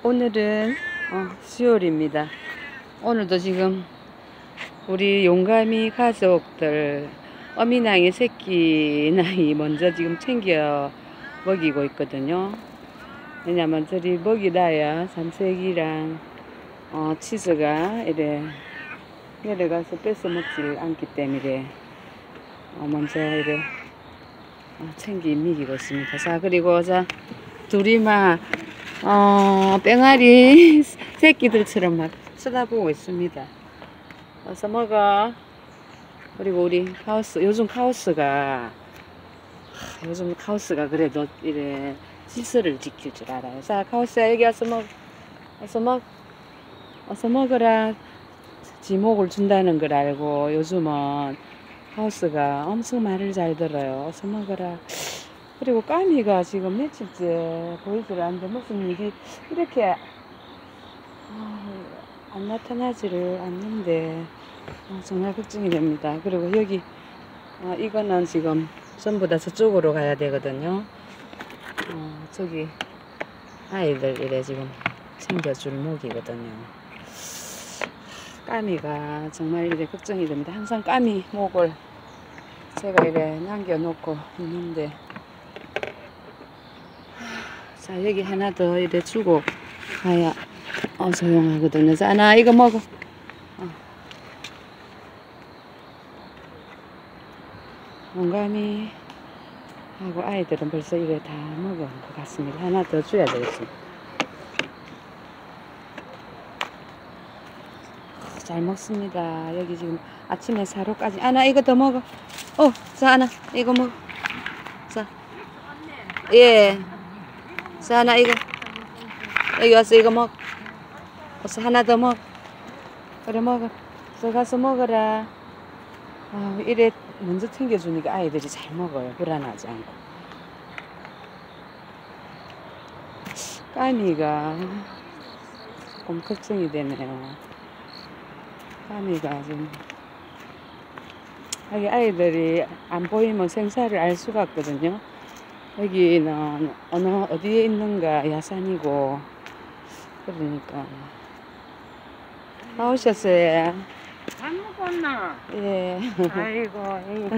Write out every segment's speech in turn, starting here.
오늘은 10월입니다. 오늘도 지금 우리 용가미 가족들 어미낭이 새끼낭이 먼저 지금 챙겨 먹이고 있거든요. 왜냐면 저리 먹이놔야 삼색이랑 치즈가 이래 내려가서 뺏어 먹지 않기 때문에 먼저 이래 챙기 먹이고 있습니다. 자, 그리고 자 둘이 막 뺑아리 새끼들처럼 막 쳐다보고 있습니다. 어서 먹어. 그리고 우리 카오스, 요즘 카오스가 그래도 이래 질서를 지킬 줄 알아요. 자, 카오스야, 여기 와서 먹어. 어서 먹어라. 지목을 준다는 걸 알고 요즘은 카오스가 엄청 말을 잘 들어요. 어서 먹어라. 그리고 까미가 지금 며칠째 보이질 않는데 무슨 일이 이렇게 안 나타나지를 않는데 정말 걱정이 됩니다. 그리고 여기 이거는 지금 전부 다 저쪽으로 가야 되거든요. 저기 아이들 이래 지금 챙겨줄 목이거든요. 까미가 정말 이래 걱정이 됩니다. 항상 까미 목을 제가 이래 남겨놓고 있는데, 자, 여기 하나 더 이래 주고 가야 조용하거든요. 자, 나 이거 먹어. 용감이 하고 아이들은 벌써 이래 다 먹은 것 같습니다. 하나 더 줘야 되겠습니다. 잘 먹습니다. 여기 지금 아침에 사료까지. 나 이거 더 먹어. 자, 나 이거 먹어. 자, 예. 자, 나 이거 여기 와서 이거 먹어. 어서 하나 더 먹어. 그래, 먹어. 어서 가서 먹어라. 이래 먼저 챙겨주니까 아이들이 잘 먹어요. 불안하지 않고. 까미가 조금 걱정이 되네요. 까미가 지금 여기 아이들이 안 보이면 생사를 알 수가 없거든요. 여기는 어디에 있는가 야산이고, 그러니까. 나오셨어요? 밥 먹었나? 예. 아이고.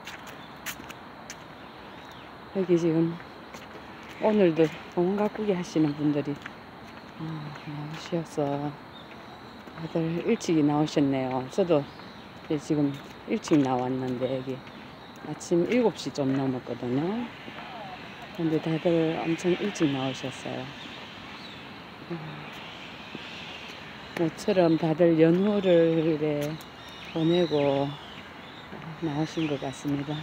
여기 지금 오늘도 공원 가꾸기 하시는 분들이 나오셔서 다들 일찍이 나오셨네요. 저도 지금 일찍 나왔는데 여기 아침 7시 좀 넘었거든요. 근데 다들 엄청 일찍 나오셨어요. 모처럼 다들 연휴를 이래 보내고 나오신 것 같습니다.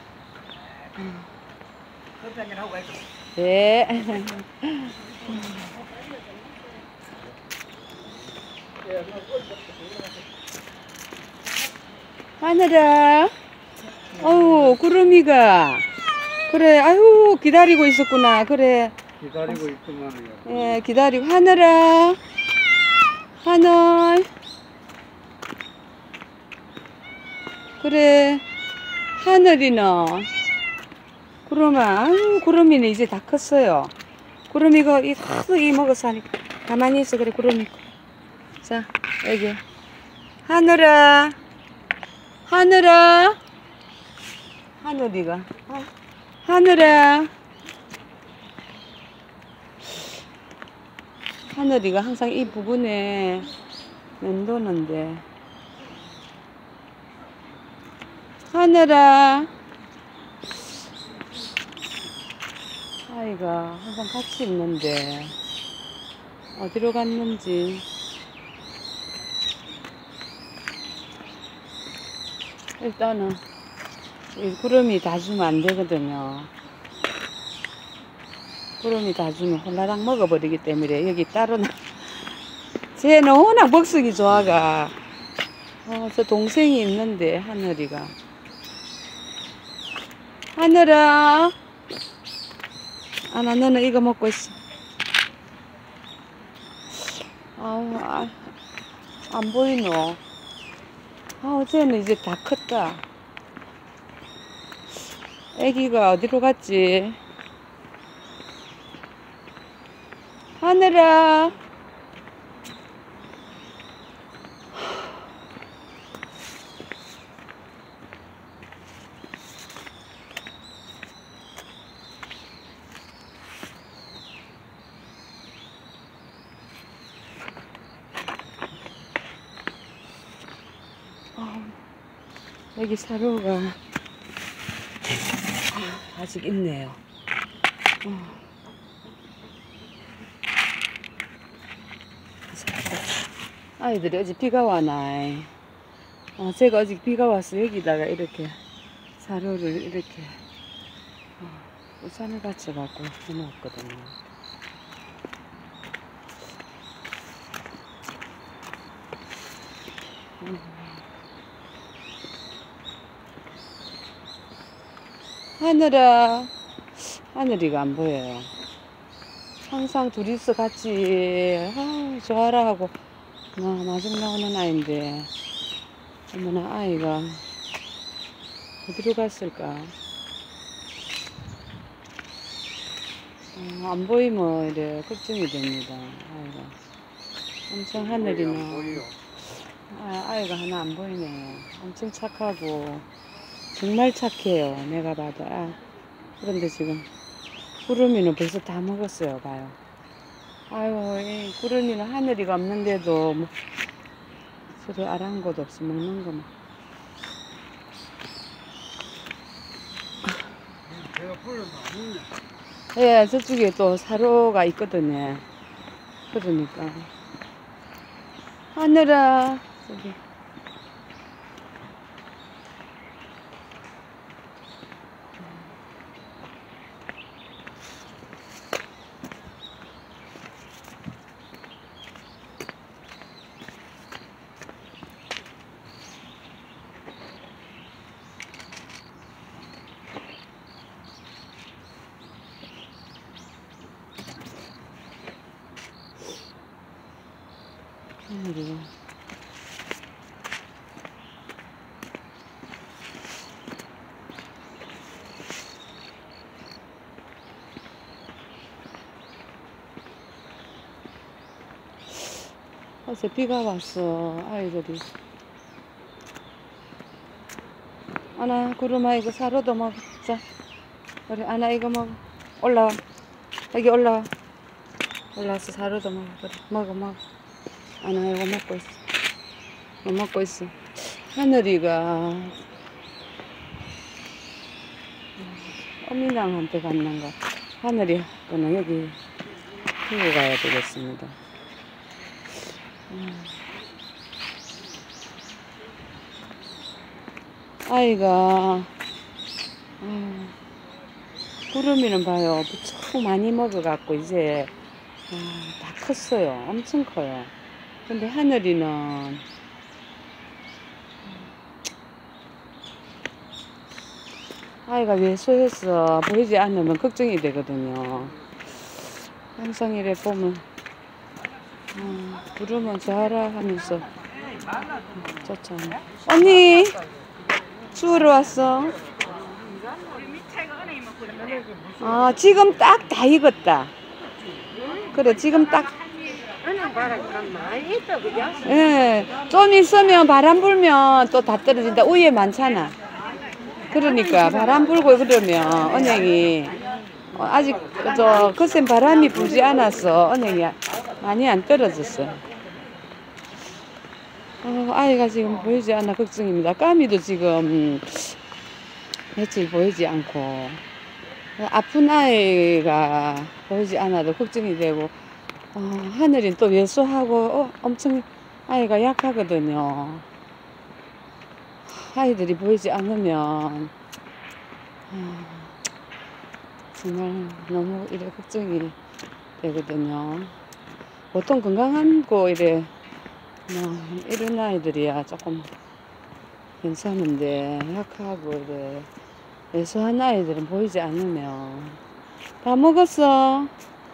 네. 하늘아, 구름이가 그래, 아유 기다리고 있었구나. 그래, 기다리고 있구만요. 예, 기다리고. 하늘아, 하늘, 그래, 하늘이는 구름아, 아유 구름이는 이제 다 컸어요. 구름이가 하도 이 먹어서 하니까 가만히 있어. 그래, 구름이. 자, 여기 하늘아, 하늘아, 하늘이가 하늘아, 하늘이가 항상 이 부분에 맴도는데. 하늘아, 아이가 항상 같이 있는데 어디로 갔는지. 일단은 이 구름이 다 주면 안 되거든요. 구름이 다 주면 홀라당 먹어버리기 때문에 여기 따로 쟤는 워낙 먹성이 좋아가. 저 동생이 있는데 하늘이가. 하늘아, 나 너는 이거 먹고 있어. 안 보이노? 쟤는 이제 다 컸다. 애기가 어디로 갔지? 하늘아. 여기 사료가 아직 있네요. 아이들이 어제 비가 와나. 제가 어제 비가 와서 여기다가 이렇게 사료를 이렇게 우산을 같이 갖고 해놓았거든요. 하늘아. 하늘이가 안 보여요. 항상 둘이서 같이 좋아라 하고 마중 나오는 아이인데 어머나 아이가 어디로 갔을까? 안 보이면 이래 걱정이 됩니다. 아이가 엄청 하늘이나 아이가 하나 안 보이네요. 엄청 착하고 정말 착해요. 내가 봐도. 그런데 지금 구름이는 벌써 다 먹었어요. 봐요. 아유, 이 구름이는 하늘이가 없는데도 뭐 서로 아랑곳 없이 먹는 거만. 제가 불러서 안 먹네. 예, 저쪽에 또 사료가 있거든요. 그러니까. 하늘아, 저기. 하늘이가. 어제 비가 왔어. 아이들이. 아나 구름아 이거 사료도 먹어. 자, 그래 아나 이거 먹어. 올라와. 여기 올라와. 올라와서 사료도 먹어. 그래 먹어. 아나 이거 먹고 있어. 먹고 있어. 하늘이가 어미냥한테 갔는가. 하늘이 거는 여기 두고 가야 되겠습니다. 아이가 구름이는 봐요. 무척 많이 먹어갖고 이제 다 컸어요. 엄청 커요. 근데 하늘이는 아이가 왜소해서 보이지 않으면 걱정이 되거든요. 항상 이래 보면 부르면 자라 하면서 쫓아오네. 언니 추우러 왔어. 지금 딱 다 익었다. 그래 지금 딱. 예, 좀 있으면 바람 불면 또 다 떨어진다. 위에 많잖아. 그러니까 바람 불고 그러면 언행이 아직 거센 바람이 불지 않아서 언행이 많이 안 떨어졌어. 아이가 지금 보이지 않아 걱정입니다. 까미도 지금 며칠 보이지 않고 아픈 아이가 보이지 않아도 걱정이 되고 하늘이 또 왜소하고 엄청 아이가 약하거든요. 아이들이 보이지 않으면 정말 너무 이래 걱정이 되거든요. 보통 건강하고 이래 이런 아이들이야 조금 괜찮은데 약하고 이래 왜소한 아이들은 보이지 않으면. 다 먹었어?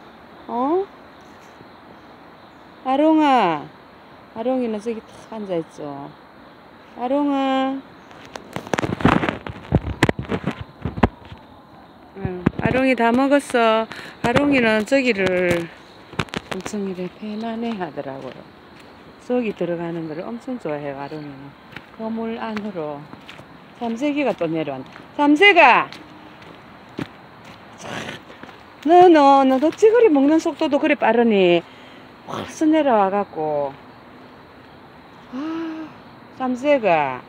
아롱아. 아롱이는 저기 탁 앉아있죠. 아롱아. 아롱이 다 먹었어. 아롱이는 저기를 엄청 이래 편안해 하더라고요. 속이 들어가는 거를 엄청 좋아해요. 아롱이는 거물 안으로. 삼색이가 또 내려왔네. 삼색아, 너 찌그리 먹는 속도도 그래 빠르니 확 내려와갖고. 삼색아,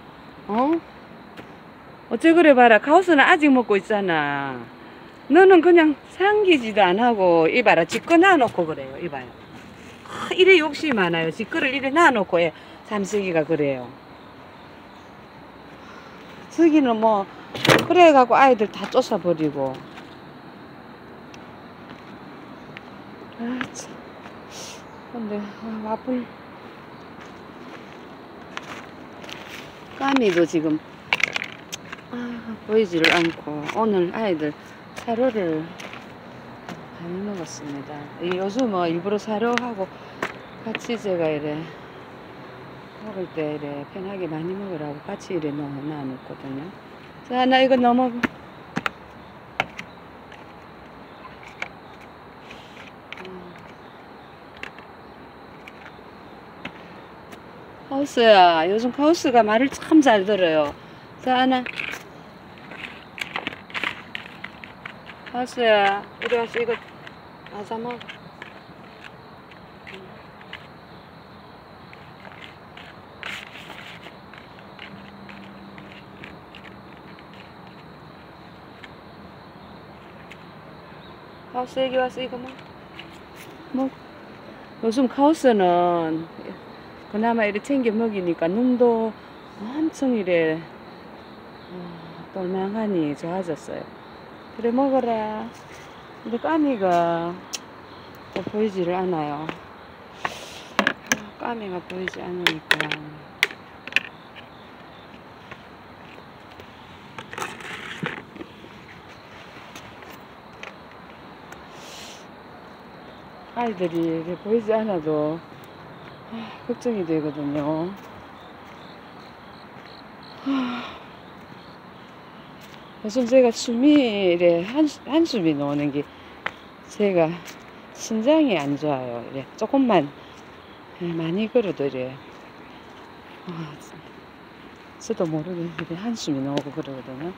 어째 그래 봐라. 가우스는 아직 먹고 있잖아. 너는 그냥 삼키지도 안 하고 이봐라, 지꺼 놔놓고 그래요. 이봐요. 이래 욕심이 많아요. 지꺼를 이래 놔놓고 삼색이가 그래요. 저기는 뭐 그래갖고 아이들 다 쫓아버리고. 참. 근데 와플 까미도 지금 보이지를 않고. 오늘 아이들 사료를 많이 먹었습니다. 요즘 뭐 일부러 사료하고 같이 제가 이래 먹을 때 이래 편하게 많이 먹으라고 같이 이래 놔놓거든요. 자, 나 이거 넣어 먹어. 카우스야, 요즘 카우스가 말을 참 잘 들어요. 자, 하나. 카우스야, 이리 와서 이거 맞아 먹어. 카우스 여기 와서 이거 먹어. 요즘 카우스는 그나마 이렇게 챙겨 먹이니까 눈도 엄청 이래 똘망하니 좋아졌어요. 그래 먹어라. 근데 까미가 또 보이지를 않아요. 까미가 보이지 않으니까. 아이들이 이렇게 보이지 않아도 걱정이 되거든요. 요즘 제가 숨이 이래 한숨이 나오는 게 제가 신장이 안 좋아요. 이래 조금만 많이 걸어도 이래 저도 모르게 이래 한숨이 나오고 그러거든요.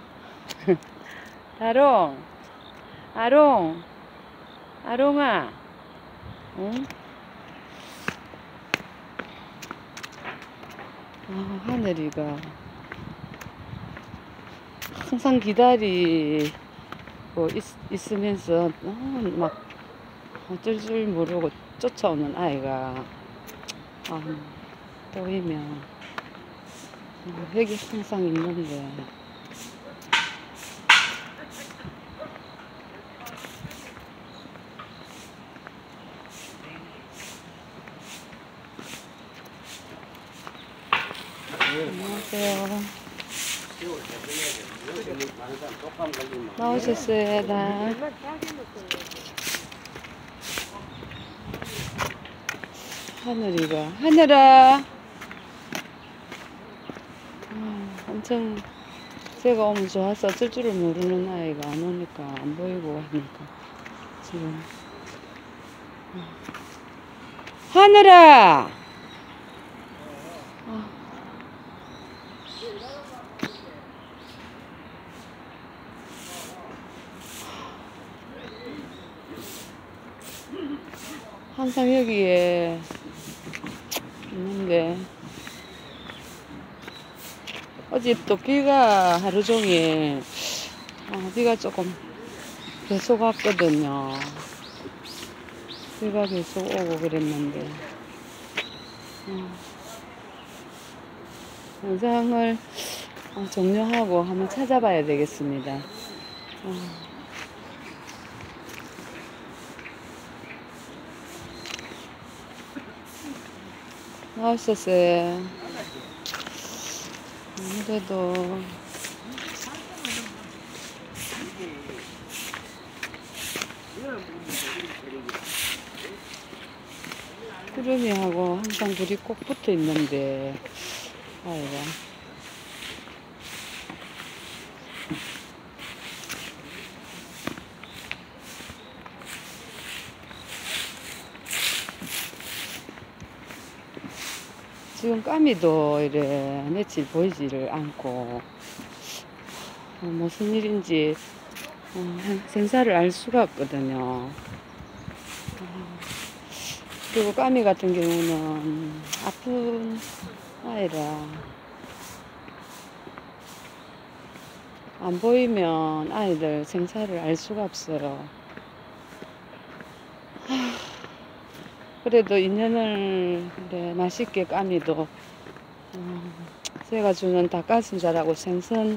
아롱아, 응? 하늘이가 항상 기다리고 있으면서 막 어쩔 줄 모르고 쫓아오는 아이가 보이면 여기 항상 있는데 안녕하세요. 나오셨어요, 나. 하늘아. 엄청 제가 오면 좋아서 어쩔 줄을 모르는 아이가 안 오니까 안 보이고 하니까 지금 하늘아. 항상 여기에 있는데 어제 또 비가 하루 종일 비가 조금 계속 왔거든요. 비가 계속 오고 그랬는데 영상을 종료하고 한번 찾아봐야 되겠습니다. 나왔었어요. 아무래도 구름이하고 항상 불이 꼭 붙어 있는데 아이가 지금 까미도 이래 며칠 보이지를 않고 무슨 일인지 생사를 알 수가 없거든요. 그리고 까미 같은 경우는 아픈 아이라 안 보이면 아이들 생사를 알 수가 없어요. 그래도 인연을 그래, 맛있게 까미도 제가 주는 닭가슴살하고 생선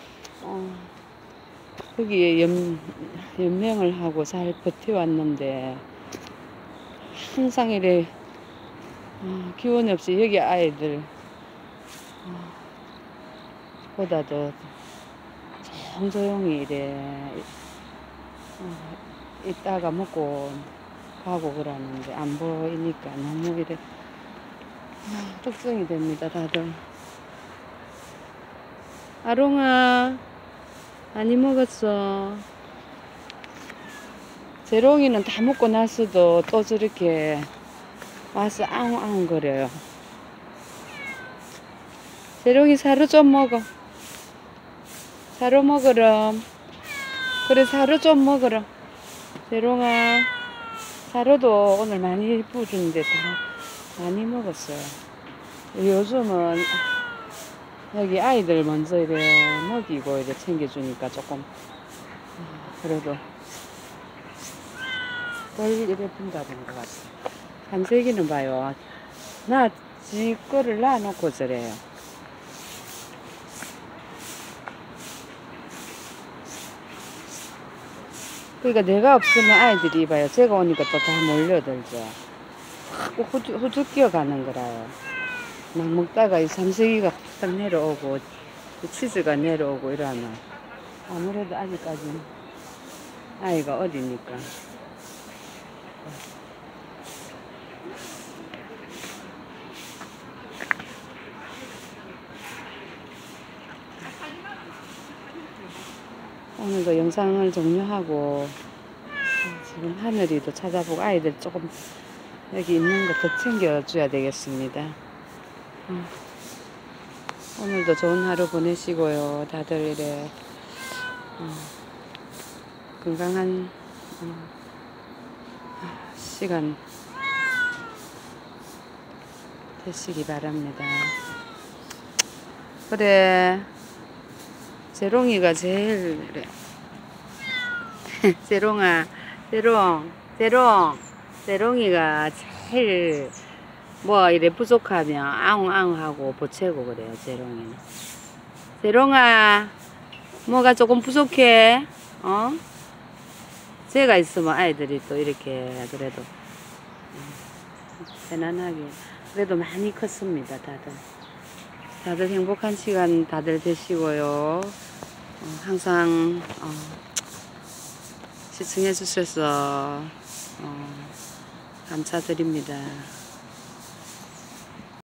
거기에 연명을 하고 잘 버텨왔는데 항상 이래 기운이 없이 여기 아이들 보다도 조용히 이래 이따가 먹고 가고 그러는데 안 보이니까 너무 이래 걱정이 됩니다. 다들. 아롱아 많이 먹었어. 재롱이는 다 먹고 나서도 또 저렇게 와서 아웅아웅 거려요. 재롱이 사료 좀 먹어. 사료 먹으렴. 그래 사료 좀 먹으렴. 재롱아 사료도 오늘 많이 부어주는데 다 많이 먹었어요. 요즘은 여기 아이들 먼저 이래 먹이고 이래 챙겨주니까 조금 그래도 덜 이래 푼다는 것 같아요. 삼색이는 봐요. 지 거를 놔놓고 저래요. 그러니까 내가 없으면 아이들이 봐요. 제가 오니까 또 다 몰려들죠. 후죽 끼어가는 거라요. 막 먹다가 이 삼색이가 딱 내려오고 치즈가 내려오고 이러면 아무래도 아직까지는 아이가 어리니까. 오늘도 영상을 종료하고 지금 하늘이도 찾아보고 아이들 조금 여기 있는 거 더 챙겨줘야 되겠습니다. 오늘도 좋은 하루 보내시고요. 다들 이래 건강한 시간 되시기 바랍니다. 그래 재롱이가 제일 그래. 재롱아 재롱이가 제일 뭐 이래 부족하면 아웅아웅 하고 보채고 그래요. 재롱이는. 재롱아 뭐가 조금 부족해? 제가 있으면 아이들이 또 이렇게 그래도 편안하게 그래도 많이 컸습니다. 다들 행복한 시간 다들 되시고요. 항상 시청해 주셔서 감사드립니다.